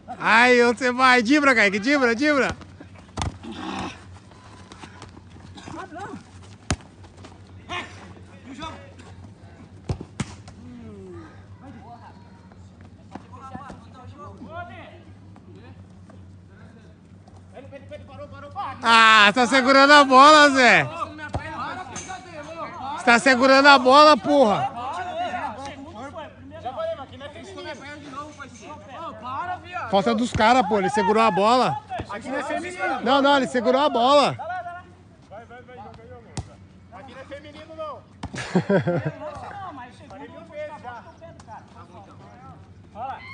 Aí, onde você vai? Dibra, Kaique, dibra, dibra. Ah, você tá segurando a bola, Zé. Você tá segurando a bola, porra. Falta dos caras, pô. Ele segurou a bola. Aqui não é feminino. Não, não, ele segurou a bola. Vai, aqui não é feminino, não. Não, mas chegou no pé do cara. Olha lá.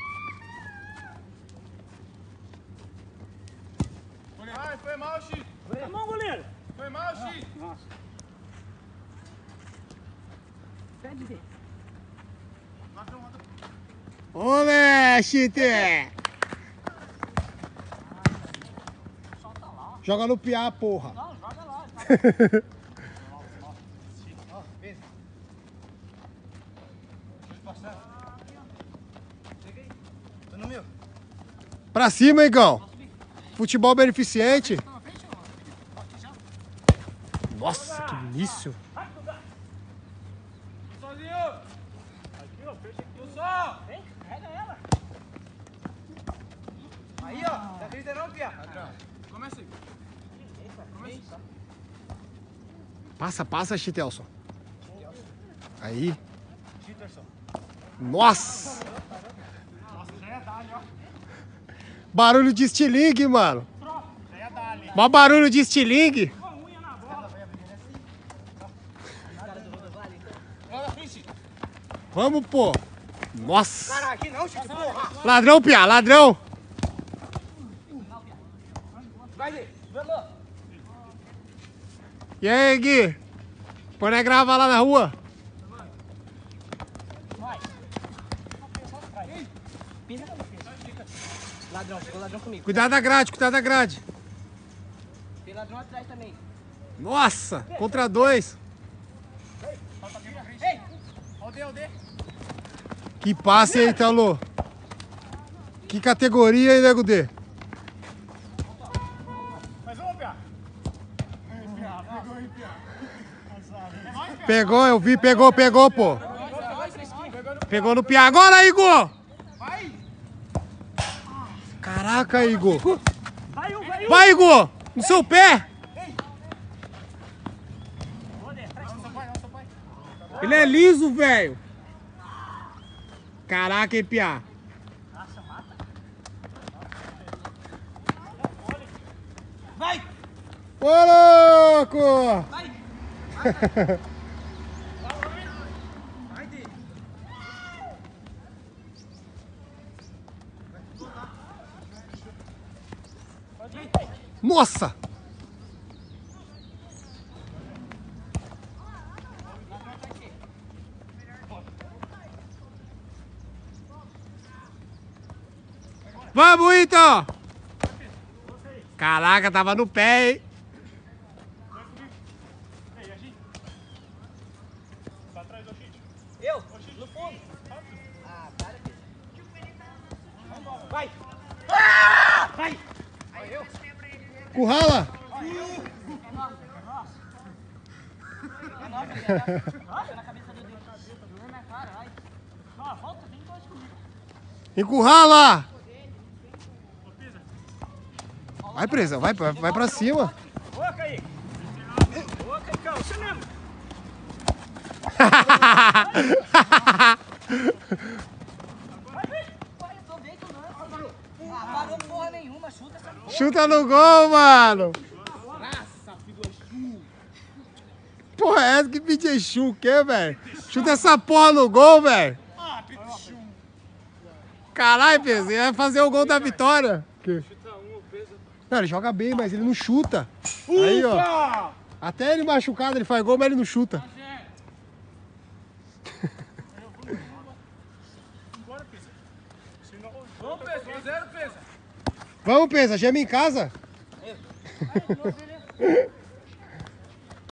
Ai, foi mal, Chico. Tá bom, goleiro. Foi mal, Chico. Nossa. Pede ver. Olé, Chite! Joga no piá, porra. Não, joga lá. Pra cima, Igão. Futebol beneficente. Nossa, que início. Sozinho. Aqui, ó. Fecha aqui o sol. Vem, carrega ela. Aí, ó. Não acredita não, Pia? Começa aí. Passa, Chitelson. Aí. Chiterson. Nossa! Nossa, já ia dar ali, ó. Barulho de estilingue, mano. Já ia dar ali. Mó barulho de estilingue. Com a unha na bola. Olha, Fiche. Vamos, pô. Nossa. Cara, aqui não, Chico, porra. Ladrão, piá, ladrão. Vai, Gui. E aí, Gui? Quando é gravar lá na rua? Vai. Pisa na defesa. Ladrão, chegou ladrão comigo. Cuidado da grade, cuidado da grade. Tem ladrão atrás também. Nossa, contra dois. Ei. Olha o D. Que passe aí, Telô. Que categoria aí, Nego D? Mais uma, Pia. Pegou aí, Pia. Pegou, eu vi, pegou, pô. Pegou no piá. Agora, Igor! Vai. Caraca, Igor. Vai, vai, Vai, Igor! No seu pé! Ele é liso, velho. Caraca, hein, piá. Nossa, mata. Vai. Ô, louco! Vai. Vai, D. Nossa! Vamos, então! Caraca, tava no pé, hein? Tá atrás do Chico. Eu? No fundo. Ah, para. Vai. Ah! Vai. Aí eu. Currala! É nosso. É nosso. Nossa, na cabeça do dedo. Na minha cara, vai. Ó, volta, vem dois comigo. Encurrala! Vai, presa, vai pra cima. Boa, Kaique. Boa, Caicão. Você mesmo. Vai, eu tô dentro, não. Ah, parou porra nenhuma. Chuta essa porra. Chuta no gol, mano. Raça, filho da Chu. Porra, é essa que Pichechu o quê, velho? Chuta essa porra no gol, velho. Ah, Pichu. Caralho, Pesa, ele vai fazer o gol da vitória. Chuta um, pesa. Não, ele joga bem, mas ele não chuta. Aí, ó. Até ele machucado, ele faz gol, mas ele não chuta. Bora, pesa. Vamos, pesa. 1-0, pesa. Vamos, Pesa, geme em casa. Vai, de novo, beleza.